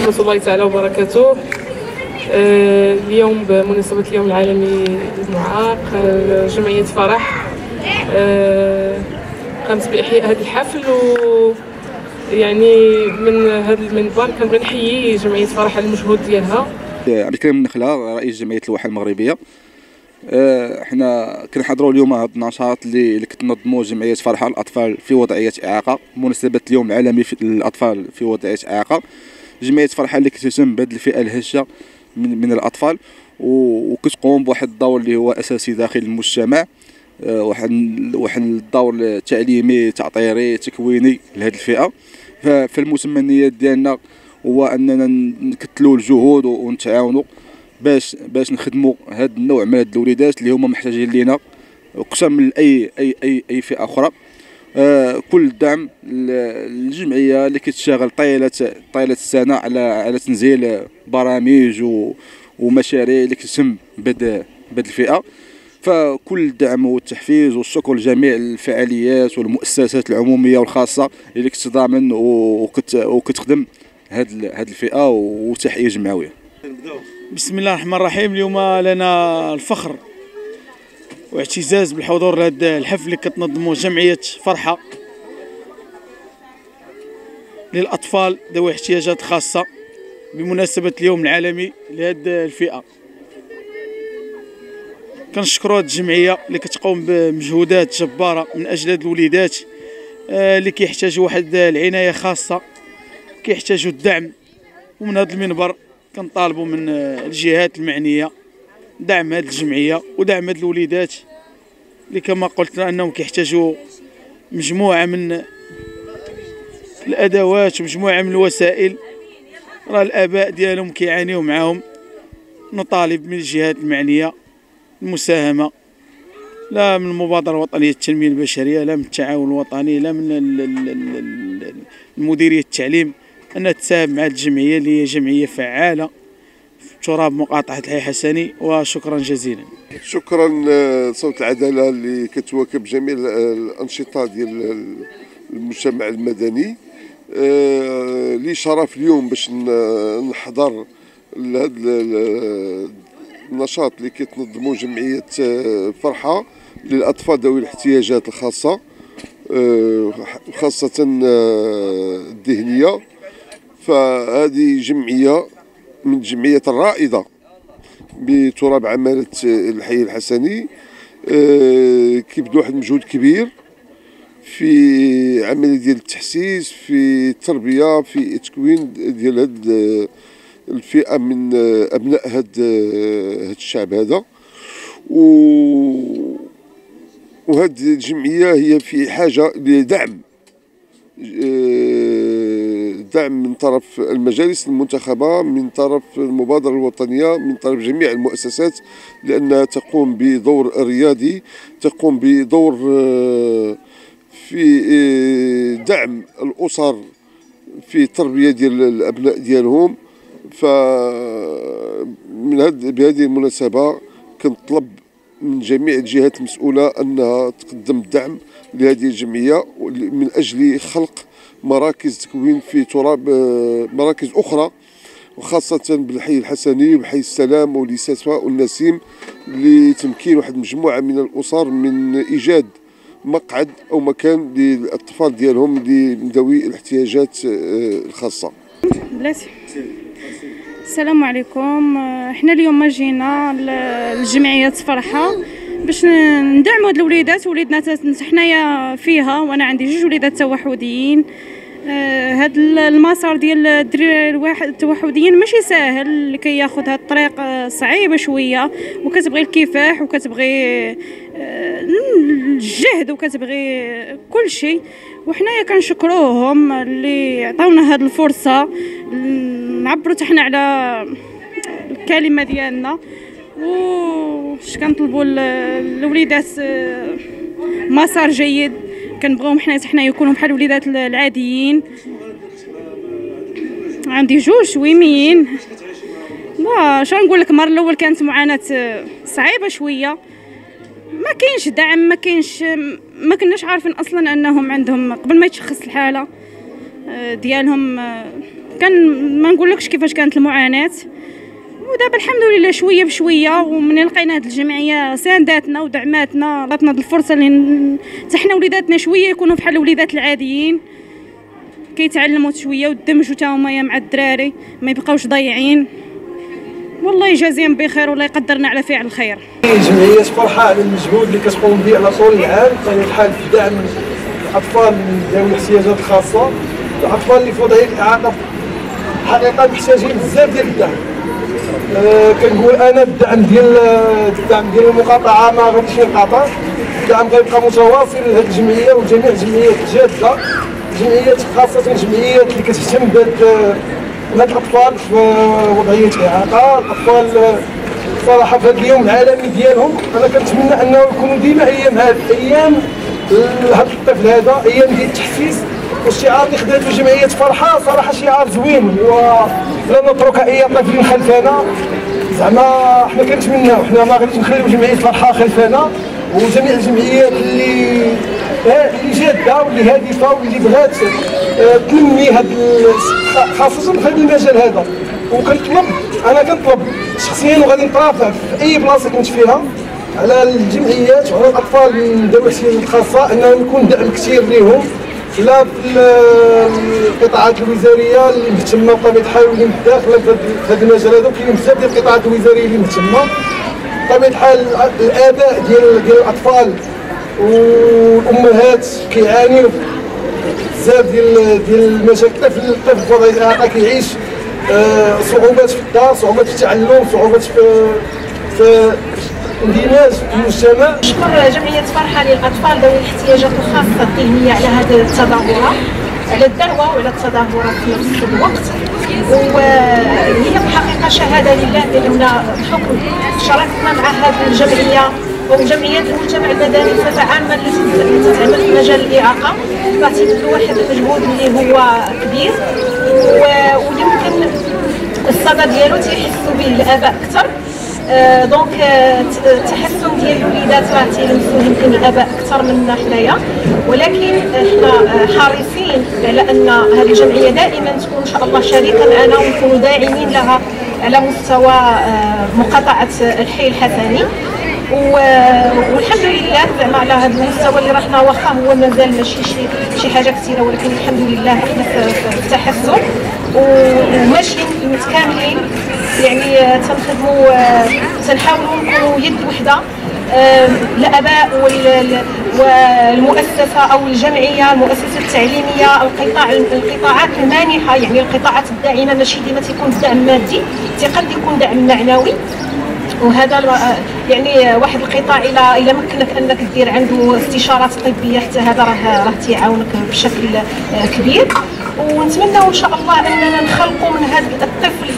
ورحمة الله تعالى وبركاته. اليوم بمناسبة اليوم العالمي للمعاق، جمعية فرح قامت بإحياء هذا الحفل، و يعني من هذا المنبر كنبغي نحيي جمعية فرح على المجهود ديالها. عبد الكريم النخلة، رئيس جمعية الواحة المغربية. حنا كنحضروا اليوم هذه النشاط اللي كتنظموا جمعية فرحة الأطفال في وضعية إعاقة بمناسبة اليوم العالمي للأطفال في وضعية إعاقة. جمعية فرحة اللي كتهتم بهذه الفئة الهشة من الأطفال، وكتقوم بواحد الدور اللي هو أساسي داخل المجتمع، واحد الدور تعليمي تعطيري تكويني لهذه الفئة. فالمتمنيات ديالنا هو أننا نكتلوا الجهود ونتعاونوا باش نخدموا هذا النوع من الوليدات اللي هما محتاجين لينا اكثر من اي فئه اخرى. كل الدعم للجمعيه اللي كتشتغل طيله السنه على تنزيل برامج ومشاريع اللي كتهم بهذه الفئه. فكل الدعم والتحفيز والشكر لجميع الفعاليات والمؤسسات العموميه والخاصه اللي كتضامن وكتخدم هذه الفئه، وتحيه جمعويه. بسم الله الرحمن الرحيم. اليوم لنا الفخر واعتزاز بالحضور لهذا الحفل اللي كتنظمه جمعية فرحة للأطفال ذوي احتياجات خاصة بمناسبة اليوم العالمي لهذه الفئة. كنشكروا هذه الجمعية اللي كتقوم بمجهودات جبارة من أجل هاد الوليدات اللي كيحتاجوا واحد العناية خاصة، كيحتاجوا الدعم. ومن هذا المنبر كنطالبوا من الجهات المعنيه دعم هذه الجمعيه ودعم هذه الوليدات اللي كما قلت انهم كيحتاجوا مجموعه من الادوات ومجموعه من الوسائل. راه الاباء ديالهم كيعانيوا معاهم. نطالب من الجهات المعنيه المساهمه، لا من المبادره الوطنيه للتنميه البشريه، لا من التعاون الوطني، لا من المديريه التعليم، أنها تساهم مع الجمعية اللي هي جمعية فعالة في تراب مقاطعة الحي حسني. وشكرا جزيلا. شكرا صوت العدالة اللي كتواكب جميع الأنشطة ديال المجتمع المدني. لي شرف اليوم باش نحضر لهذا النشاط اللي كتنظمو جمعية فرحة للأطفال ذوي الاحتياجات الخاصة، خاصة الذهنية. فهذه جمعية من الجمعيات الرائدة بتراب عمالة الحي الحسني، كيبذلوا واحد المجهود كبير في عملية ديال التحسيس، في التربية، في التكوين ديال هاد الفئة من أبناء هاد الشعب هذا. وهاد الجمعية هي في حاجة لدعم من طرف المجالس المنتخبة، من طرف المبادرة الوطنية، من طرف جميع المؤسسات، لأنها تقوم بدور ريادي، تقوم بدور في دعم الأسر في التربية ديال الأبناء ديالهم. بهذه المناسبة كنطلب من جميع الجهات المسؤولة أنها تقدم الدعم لهذه الجمعية من أجل خلق مراكز تكوين في تراب، مراكز أخرى، وخاصة بالحي الحسني وبحي السلام ولساسفا والنسيم، لتمكين واحد مجموعة من الأسر من إيجاد مقعد أو مكان للأطفال ديالهم ذوي الاحتياجات الخاصة. السلام عليكم. احنا اليوم جينا لجمعية فرحة باش ندعموا هاد الوليدات. وليدنا حنايا فيها، وانا عندي 2 وليدات توحديين. هاد المسار ديال الدراري التوحديين ماشي ساهل، لكي ياخذ هاد الطريق صعيبه شويه، وكتبغي الكفاح وكتبغي الجهد وكتبغي كل شيء. وحنايا كنشكروهم اللي عطاونا هاد الفرصه نعبروا حتى حنا على الكلمه ديالنا. واش كنطلبوا الوليدات مسار جيد، كنبغيوهم حنا يكونوا بحال الوليدات العاديين. عندي 2 شويمين. واش نقول لك، المره الاول كانت معاناه صعيبه شويه، ما كاينش دعم، ما كناش عارفين اصلا انهم عندهم قبل ما يتشخص الحاله ديالهم كان ما نقولكش كيفاش كانت المعاناه. ودابا الحمد لله شويه بشويه، ومن لقينا هذه الجمعيه سانداتنا ودعماتنا، عطاتنا الفرصه اللي حتى حنا وليداتنا شويه يكونوا بحال الوليدات العاديين، كيتعلموا شويه ويدمجوا حتى هما مع الدراري، ما يبقاوش ضايعين. والله يجازيهم بخير والله يقدرنا على فعل الخير. جمعيه فرحه على المجهود اللي كتقوم به على طول العام، بطبيعه الحال في دعم الاطفال ذوي الاحتياجات الخاصه، الاطفال اللي في وضعيه الاعاقه حقيقه محتاجين بزاف ديال الدعم. كنقول انا الدعم ديال المقاطعه ما غاديش ينقطع، الدعم غيبقى متواصل لهذه الجمعيه وجميع الجمعيات الجاده، جمعيات خاصه الجمعيات اللي كتهتم بهاد الاطفال في وضعيه اعاقه. الاطفال صراحه في هذا اليوم العالمي ديالهم انا كنتمنى انه يكونوا ديما ايام هذا الطفل هذا ايام ديال التحسيس. والشعار اللي خداتو جمعيه فرحه صراحه شعار زوين، ولن نترك اي طفل خلفنا. زعما حنا كنتمناو، حنا ما غاديش نخليو جمعيه فرحه خلفنا، وجميع الجمعيات اللي جاده واللي هادفه واللي بغات تنمي خاصه في هذا المجال هذا. انا كنطلب شخصيا وغادي نترافع في اي بلاصه كنت فيها على الجمعيات وعلى الاطفال من ذوي الاحتياجات الخاصه انه يكون دعم كثير لهم، لا في القطاعات الوزاريه اللي مهتمه بطبيعه الحال واللي داخله في هذا المجال هذا. كاين بزاف ديال القطاعات الوزاريه اللي مهتمه بطبيعه الحال. الاباء ديال الاطفال والامهات كيعانيوا بزاف ديال المشاكل. الطفل في وضعيه الاعاقه كيعيش صعوبات في الدار، صعوبات في التعلم، صعوبات في اندماج في المجتمع. نشكر جمعية فرحة للأطفال ذوي الاحتياجات الخاصة الذهنية على هذه التظاهرة، على الدعوة وعلى التظاهرة في نفس الوقت. وهي الحقيقة شهادة لله بأننا بحكم شراكتنا مع هذه الجمعية وجمعيات المجتمع المدني بصفة عامة اللي تتعمل في مجال الإعاقة، تعطي واحد المجهود اللي هو كبير واللي ممكن الصدى ديالو تيحسوا به الآباء أكثر. دونك التحسن ديال الوليدات راه تيلمسوه يمكن الاباء اكثر منا حنايا، ولكن حنا حريصين على ان هذه الجمعيه دائما تكون ان شاء الله شريكه معنا ونكونوا داعمين لها على مستوى مقاطعه الحي الحسني. والحمد لله زعما على هذا المستوى اللي رحنا، واخا هو مازال ماشي شي حاجه كثيره، ولكن الحمد لله احنا في التحسن وماشيين متكاملين. يعني تنحاولوا نكونوا يد وحده، الاباء والمؤسسه او الجمعيه، المؤسسه التعليميه، القطاعات المانحه، يعني القطاعات الداعمه. ماشي ديما تيكون الدعم مادي، قد يكون دعم معنوي. وهذا يعني واحد القطاع الى مكنك انك دير عنده استشارات طبيه، حتى هذا راه تيعاونك بشكل كبير. ونتمنوا ان شاء الله اننا نخلقوا من هذا الطفل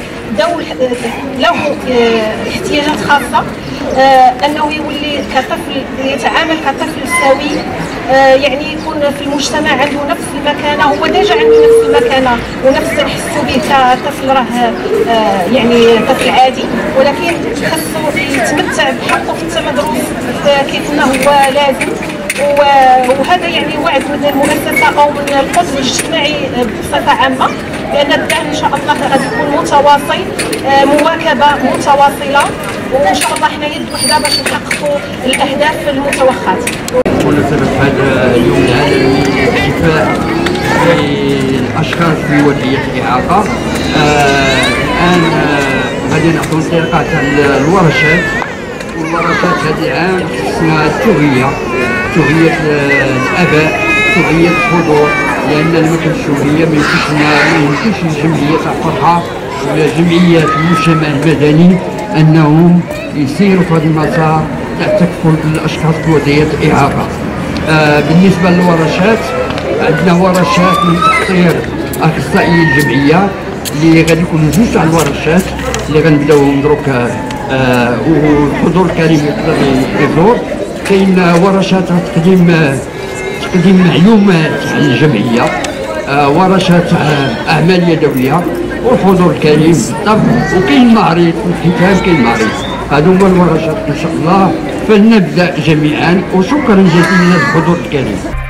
له احتياجات خاصه، انه يولي كطفل يتعامل كطفل سوي، يعني يكون في المجتمع عنده نفس المكانه. هو ديجا عنده نفس المكانه ونفس نحسوا به كطفل راه يعني طفل عادي، ولكن خاصو يتمتع بحقه في التمدرس كيف ما هو لازم. وهذا يعني وعد من المؤسسه او من القطب الاجتماعي بصفه عامه، لان الدعم ان شاء الله غادي يكون متواصل، مواكبه متواصله، وان شاء الله حنا يد وحده باش نحققوا الاهداف المتوخاه. بمناسبه هذا اليوم العالمي للاحتفاء بالاشخاص ذوي وضعيه الاعاقه، الان غادي نعطوا انطلاقات الورشات. والورشات هذه العام اسمها توعية الآباء، توعية الحضور، لأن المكنشوفية ما يمكنش الجمعية تاع فرحة ولا جمعيات المجتمع المدني أنهم يسيروا في هذا المسار تاع تكفل الأشخاص بوضعية الإعاقة. بالنسبة للورشات، عندنا ورشات من تقطير أخصائيي الجمعية اللي غادي يكونوا جوج تاع الورشات اللي غنبداوهم دروك، والحضور الكريم يقدر يزور. كاين ورشات تقديم معلومات عن الجمعيه، ورشات اعمال يدويه، والحضور الكريم بالطبع. وكاين معرض في الختام، كاين معرض. هذو هما الورشات ان شاء الله. فلنبدا جميعا، وشكرا جزيلا للحضور الكريم.